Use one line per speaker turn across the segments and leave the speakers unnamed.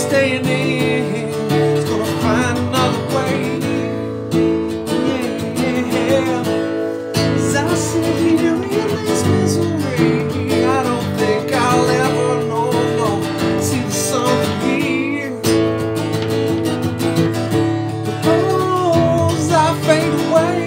staying in. It's gonna find another way. Yeah. As I sit here in this misery, I don't think I'll ever know, no, see the sun from here. Suppose I fade away,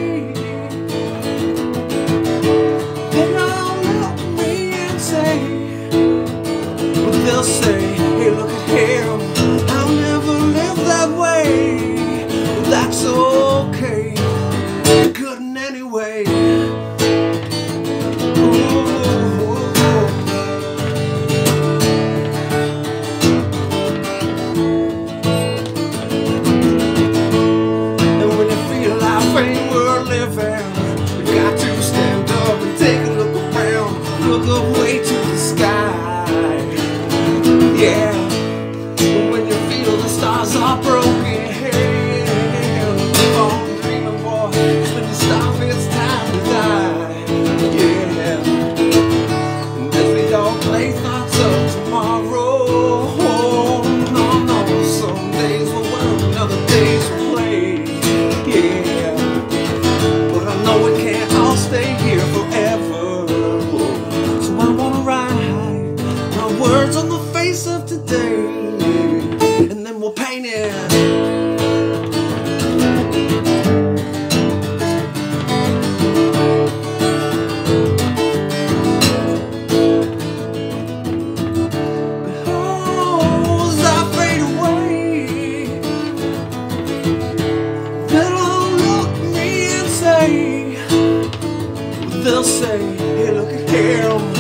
then I'll look me and say, well, they'll say, hey, look at him, I'll never live that way. Well, that's okay, you couldn't anyway. And when you feel like ain't worth living, you got to stand up and take a look around, look up way to the sky. Yeah, when you feel the stars are broken, keep on dreaming, boy. When you stop, it's time to die. Yeah, and if we don't play thoughts of tomorrow, no, no, some days will work, other days will play. Yeah, but I know we can't all stay here forever. So I wanna write my words on the face of today, and then we'll paint it. Because I fade away, they'll all look at me and say, they'll say, hey, look at him,